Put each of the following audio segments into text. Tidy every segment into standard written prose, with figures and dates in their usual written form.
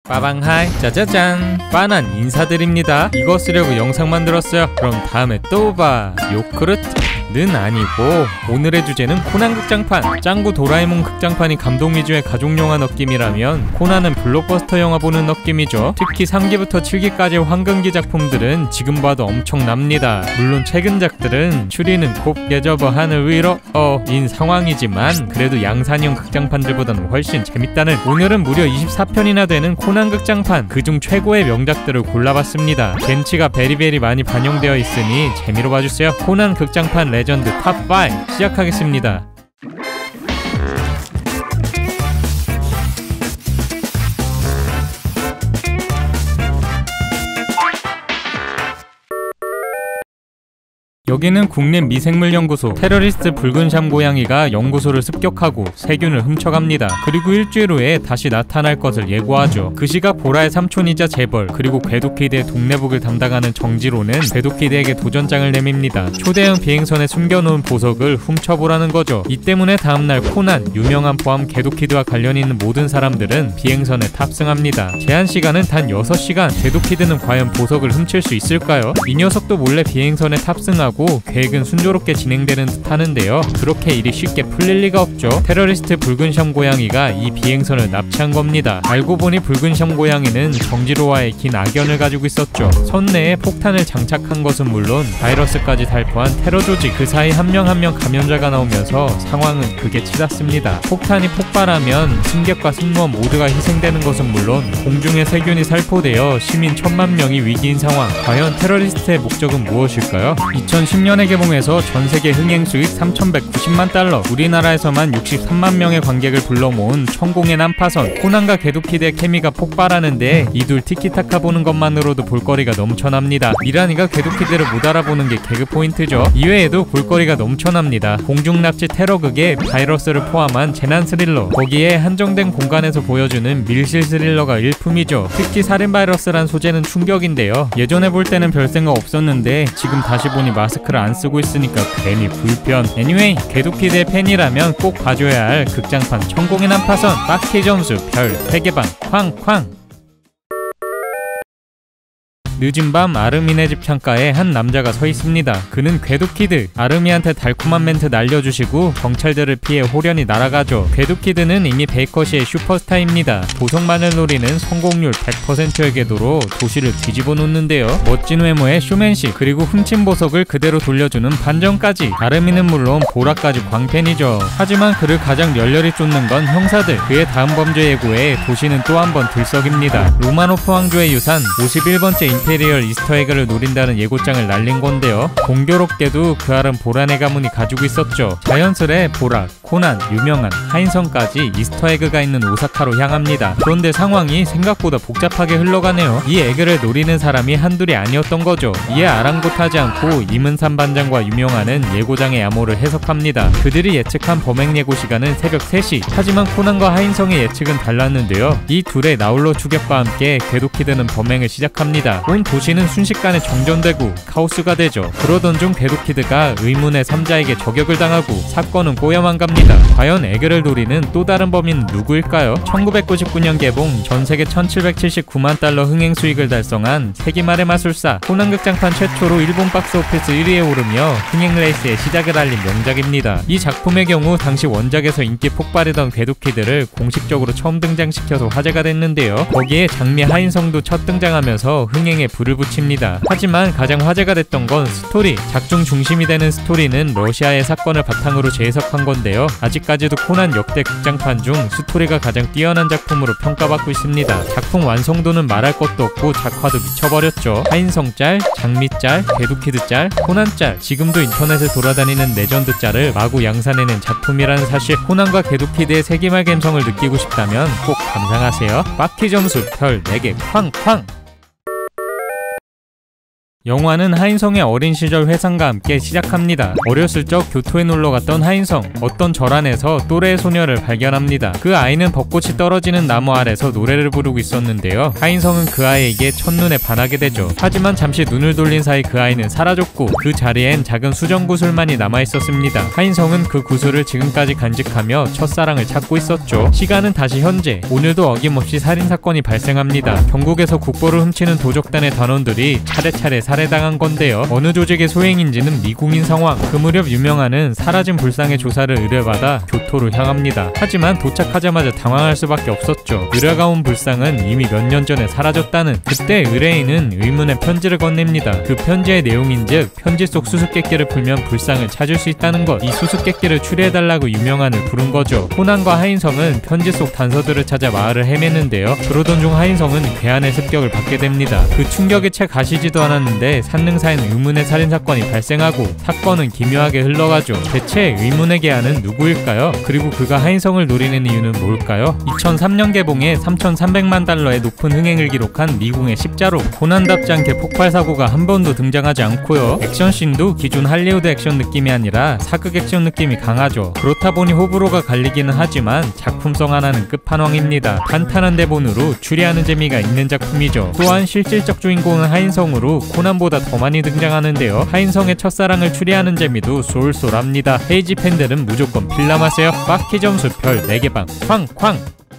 빠방하이 짜자잔 빠난 인사드립니다. 이거 쓰려고 영상 만들었어요. 그럼 다음에 또 봐. 요크르트는 아니고 오늘의 주제는 코난 극장판. 짱구 도라에몽 극장판이 감동 위주의 가족 영화 느낌이라면 코난은 블록버스터 영화 보는 느낌이죠. 특히 3기부터 7기까지의 황금기 작품들은 지금 봐도 엄청납니다. 물론 최근작들은 추리는 곱게 접어 하늘 위로 인 상황이지만 그래도 양산형 극장판들보다는 훨씬 재밌다는. 오늘은 무려 24편이나 되는 코난 극장판 그중 최고의 명작들을 골라봤습니다. 겐치가 베리베리 많이 반영되어 있으니 재미로 봐주세요. 코난 극장판 레전드 탑5 시작하겠습니다. 여기는 국립미생물연구소. 테러리스트 붉은 샴 고양이가 연구소를 습격하고 세균을 훔쳐갑니다. 그리고 일주일 후에 다시 나타날 것을 예고하죠. 그 시각 보라의 삼촌이자 재벌 그리고 궤도키드의 동네북을 담당하는 정지로는 궤도키드에게 도전장을 내밉니다. 초대형 비행선에 숨겨놓은 보석을 훔쳐보라는 거죠. 이 때문에 다음날 코난, 유명한 포함 궤도키드와 관련이 있는 모든 사람들은 비행선에 탑승합니다. 제한시간은 단 6시간. 궤도키드는 과연 보석을 훔칠 수 있을까요? 이 녀석도 몰래 비행선에 탑승하고 계획은 순조롭게 진행되는 듯 하는데요. 그렇게 일이 쉽게 풀릴 리가 없죠. 테러리스트 붉은 샴 고양이가 이 비행선을 납치한 겁니다. 알고 보니 붉은 샴 고양이는 정지로와의 긴 악연을 가지고 있었죠. 선 내에 폭탄을 장착한 것은 물론 바이러스까지 달포한 테러 조직. 그 사이 한 명 한 명 감염자가 나오면서 상황은 극에 치닫습니다. 폭탄이 폭발하면 승객과 승무원 모두가 희생되는 것은 물론 공중에 세균이 살포되어 시민 1000만 명이 위기인 상황. 과연 테러리스트의 목적은 무엇일까요? 2010년에 개봉해서 전세계 흥행 수익 3,190만 달러, 우리나라에서만 63만 명의 관객을 불러 모은 천공의 난파선. 코난과 궤도키드의 케미가 폭발하는데 이 둘 티키타카 보는 것만으로도 볼거리가 넘쳐납니다. 미란이가 궤도키드를 못 알아보는 게 개그 포인트죠. 이외에도 볼거리가 넘쳐납니다. 공중납치 테러극에 바이러스를 포함한 재난 스릴러, 거기에 한정된 공간에서 보여주는 밀실 스릴러가 일품이죠. 특히 살인 바이러스란 소재는 충격인데요. 예전에 볼 때는 별 생각 없었는데 지금 다시 보니 마스크를 안 쓰고 있으니까 괜히 불편. 애니웨이 궤도키드의 팬이라면 꼭 봐줘야 할 극장판 천공의 난파선. 빡키 점수 별 3개 반. 쾅쾅. 늦은 밤 아르민의 집 창가에 한 남자가 서 있습니다. 그는 궤도키드. 아르미한테 달콤한 멘트 날려주시고 경찰들을 피해 호련히 날아가죠. 궤도키드는 이미 베이커시의 슈퍼스타입니다. 보석 마늘놀이는 성공률 100%의 궤도로 도시를 뒤집어 놓는데요. 멋진 외모의 쇼맨십 그리고 훔친 보석을 그대로 돌려주는 반전까지. 아르미는 물론 보라까지 광팬이죠. 하지만 그를 가장 열렬히 쫓는 건 형사들. 그의 다음 범죄 예고에 도시는 또 한 번 들썩입니다. 로마노프 왕조의 유산 51번째 임페리얼 이스터에그를 노린다는 예고장을 날린 건데요. 공교롭게도 그 알은 보라네 가문이 가지고 있었죠. 자연스레 보라, 코난, 유명한 하인성까지 이스터에그가 있는 오사카로 향합니다. 그런데 상황이 생각보다 복잡하게 흘러가네요. 이 에그를 노리는 사람이 한둘이 아니었던 거죠. 이에 아랑곳하지 않고 이문산 반장과 유명한은 예고장의 야모를 해석합니다. 그들이 예측한 범행 예고 시간은 새벽 3시. 하지만 코난과 하인성의 예측은 달랐는데요. 이 둘의 나홀로 추격과 함께 궤도키드는 범행을 시작합니다. 온 도시는 순식간에 정전되고 카오스가 되죠. 그러던 중 궤도키드가 의문의 삼자에게 저격을 당하고 사건은 꼬여만 갑니다. 과연 에그를 노리는 또 다른 범인은 누구일까요? 1999년 개봉, 전세계 1779만 달러 흥행 수익을 달성한 세기말의 마술사. 코난 극장판 최초로 일본 박스오피스 1위에 오르며 흥행 레이스의 시작을 알린 명작입니다. 이 작품의 경우 당시 원작에서 인기 폭발이던 궤도키드를 공식적으로 처음 등장시켜서 화제가 됐는데요. 거기에 장미 하인성도 첫 등장하면서 흥행에 불을 붙입니다. 하지만 가장 화제가 됐던 건 스토리. 작중 중심이 되는 스토리는 러시아의 사건을 바탕으로 재해석한 건데요. 아직까지도 코난 역대 극장판 중 스토리가 가장 뛰어난 작품으로 평가받고 있습니다. 작품 완성도는 말할 것도 없고 작화도 미쳐버렸죠. 하인성 짤, 장미 짤, 궤도키드 짤, 코난 짤. 지금도 인터넷에 돌아다니는 레전드 짤을 마구 양산해낸 작품이라는 사실. 코난과 궤도키드의 세기말 감성을 느끼고 싶다면 꼭 감상하세요. 빡키 점수 별 4개 쾅쾅. 영화는 하인성의 어린 시절 회상과 함께 시작합니다. 어렸을 적 교토에 놀러 갔던 하인성, 어떤 절 안에서 또래의 소녀를 발견합니다. 그 아이는 벚꽃이 떨어지는 나무 아래서 노래를 부르고 있었는데요. 하인성은 그 아이에게 첫눈에 반하게 되죠. 하지만 잠시 눈을 돌린 사이 그 아이는 사라졌고 그 자리엔 작은 수정 구슬만이 남아있었습니다. 하인성은 그 구슬을 지금까지 간직하며 첫사랑을 찾고 있었죠. 시간은 다시 현재. 오늘도 어김없이 살인사건이 발생합니다. 경국에서 국보를 훔치는 도적단의 단원들이 차례차례 살해당한 건데요. 어느 조직의 소행인지는 미궁인 상황. 그 무렵 유명한은 사라진 불상의 조사를 의뢰받아 교토로 향합니다. 하지만 도착하자마자 당황할 수밖에 없었죠. 의뢰가 온 불상은 이미 몇 년 전에 사라졌다는. 그때 의뢰인은 의문의 편지를 건넵니다. 그 편지의 내용인즉 편지 속 수수께끼를 풀면 불상을 찾을 수 있다는 것. 이 수수께끼를 추리해달라고 유명한을 부른 거죠. 코난과 하인성은 편지 속 단서들을 찾아 마을을 헤매는데요. 그러던 중 하인성은 괴한의 습격을 받게 됩니다. 그 충격이 채 가시지도 않았는데 산능사엔 의문의 살인사건이 발생하고 사건은 기묘하게 흘러가죠. 대체 의문의 괴한은 누구일까요? 그리고 그가 하인성을 노리는 이유는 뭘까요? 2003년 개봉에 3,300만 달러의 높은 흥행을 기록한 미궁의 십자로. 코난답지 않게 폭발사고가 한 번도 등장하지 않고요. 액션씬도 기존 할리우드 액션 느낌이 아니라 사극 액션 느낌이 강하죠. 그렇다 보니 호불호가 갈리기는 하지만 작품성 하나는 끝판왕입니다. 탄탄한 대본으로 추리하는 재미가 있는 작품이죠. 또한 실질적 주인공은 하인성으로 코난보다 더 많이 등장하는데요. 하인성의 첫사랑을 추리하는 재미도 쏠쏠합니다. 헤이지 팬들은 무조건 필름하세요. 빡키 점수 별 4개 방 쾅쾅.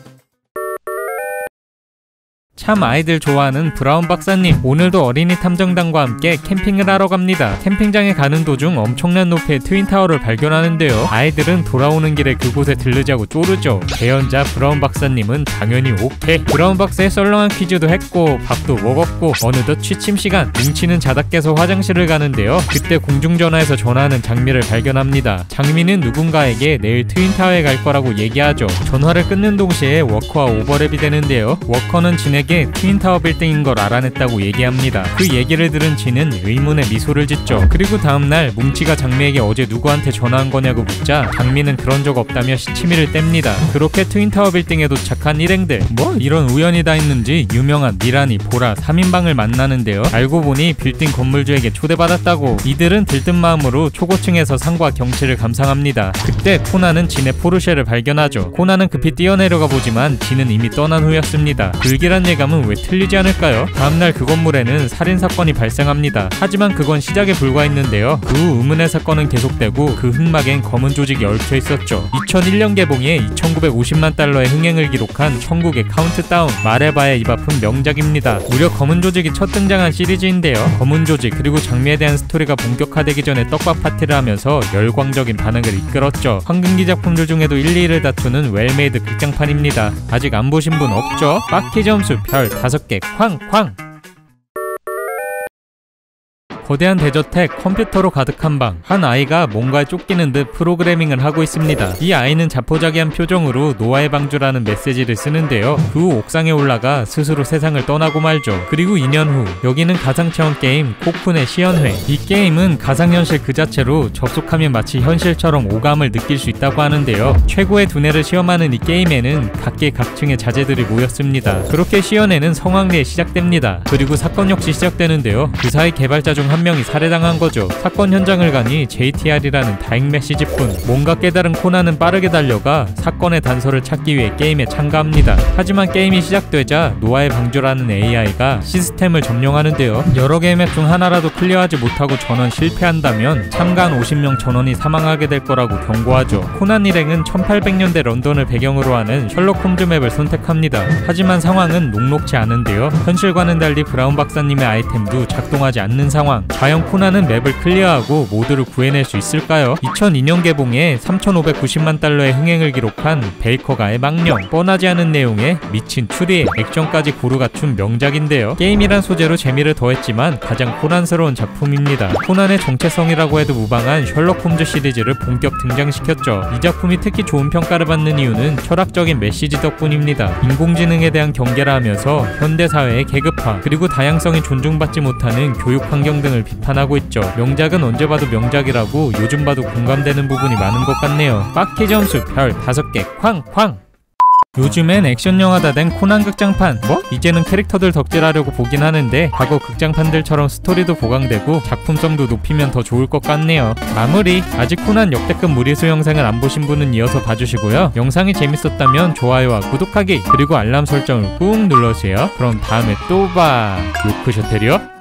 참 아이들 좋아하는 브라운 박사님, 오늘도 어린이 탐정단과 함께 캠핑을 하러 갑니다. 캠핑장에 가는 도중 엄청난 높이의 트윈타워를 발견하는데요. 아이들은 돌아오는 길에 그곳에 들르자고 쪼르죠. 대연자 브라운 박사님은 당연히 오케이. 브라운 박사의 썰렁한 퀴즈도 했고 밥도 먹었고 어느덧 취침시간. 뭉치는 자다 깨서 화장실을 가는데요. 그때 공중전화에서 전화하는 장미를 발견합니다. 장미는 누군가에게 내일 트윈타워에 갈 거라고 얘기하죠. 전화를 끊는 동시에 워커와 오버랩이 되는데요. 워커는 진에게 트윈타워 빌딩인 걸 알아냈다고 얘기합니다. 그 얘기를 들은 진은 의문의 미소를 짓죠. 그리고 다음날 뭉치가 장미에게 어제 누구한테 전화한 거냐고 묻자 장미는 그런 적 없다며 시치미를 뗍니다. 그렇게 트윈타워 빌딩에 도착한 일행들. 뭐 이런 우연이 다 있는지 유명한 미라니, 보라 3인방을 만나는데요. 알고 보니 빌딩 건물주에게 초대받았다고. 이들은 들뜬 마음으로 초고층에서 상과 경치를 감상합니다. 그때 코난은 진의 포르쉐를 발견하죠. 코난은 급히 뛰어내려가 보지만 진은 이미 떠난 후였습니다. 불길한 예감은 왜 틀리지 않을까요? 다음날 그 건물에는 살인사건이 발생합니다. 하지만 그건 시작에 불과했는데요. 그 후 의문의 사건은 계속되고 그 흑막엔 검은 조직이 얽혀 있었죠. 2001년 개봉에 2,950만 달러의 흥행을 기록한 천국의 카운트다운. 말해봐야 입 아픈 명작입니다. 무려 검은 조직이 첫 등장한 시리즈인데요. 검은 조직 그리고 장미에 대한 스토리가 본격화되기 전에 떡밥 파티를 하면서 열광적인 반응을 이끌었죠. 황금기 작품들 중에도 1, 2위를 다투는 웰메이드 극장판입니다. 아직 안 보신 분 없죠? 빡키 점수 별 5개 쾅쾅. 거대한 대저택, 컴퓨터로 가득한 방. 한 아이가 뭔가에 쫓기는 듯 프로그래밍을 하고 있습니다. 이 아이는 자포자기한 표정으로 노아의 방주라는 메시지를 쓰는데요. 그 후 옥상에 올라가 스스로 세상을 떠나고 말죠. 그리고 2년 후, 여기는 가상체험 게임 코쿤의 시연회. 이 게임은 가상현실 그 자체로 접속하면 마치 현실처럼 오감을 느낄 수 있다고 하는데요. 최고의 두뇌를 시험하는 이 게임에는 각계각층의 자제들이 모였습니다. 그렇게 시연회는 성황리에 시작됩니다. 그리고 사건 역시 시작되는데요. 그 사이 개발자 중 한 명이 살해당한 거죠. 사건 현장을 가니 JTR이라는 다행 메시지뿐. 뭔가 깨달은 코난은 빠르게 달려가 사건의 단서를 찾기 위해 게임에 참가합니다. 하지만 게임이 시작되자 노아의 방주라는 AI가 시스템을 점령하는데요. 여러 개의 맵 중 하나라도 클리어하지 못하고 전원 실패한다면 참가한 50명 전원이 사망하게 될 거라고 경고하죠. 코난 일행은 1800년대 런던을 배경으로 하는 셜록 홈즈 맵을 선택합니다. 하지만 상황은 녹록지 않은데요. 현실과는 달리 브라운 박사님의 아이템도 작동하지 않는 상황. 과연 코난은 맵을 클리어하고 모두를 구해낼 수 있을까요? 2002년 개봉에 3,590만 달러의 흥행을 기록한 베이커가의 망령. 뻔하지 않은 내용에 미친 추리에 액션까지 고루 갖춘 명작인데요. 게임이란 소재로 재미를 더했지만 가장 코난스러운 작품입니다. 코난의 정체성이라고 해도 무방한 셜록 홈즈 시리즈를 본격 등장시켰죠. 이 작품이 특히 좋은 평가를 받는 이유는 철학적인 메시지 덕분입니다. 인공지능에 대한 경계라 하면서 현대사회의 계급화 그리고 다양성이 존중받지 못하는 교육 환경 등을 비판하고 있죠. 명작은 언제 봐도 명작이라고 요즘 봐도 공감되는 부분이 많은 것 같네요. 빡키 점수 별 5개 쾅쾅. 요즘엔 액션 영화다 된 코난 극장판. 뭐? 이제는 캐릭터들 덕질하려고 보긴 하는데 과거 극장판들처럼 스토리도 보강되고 작품성도 높이면 더 좋을 것 같네요. 마무리. 아직 코난 역대급 무리수 영상을 안 보신 분은 이어서 봐주시고요. 영상이 재밌었다면 좋아요와 구독하기 그리고 알람 설정을 꾹 눌러주세요. 그럼 다음에 또 봐. 요크 셔텔이요?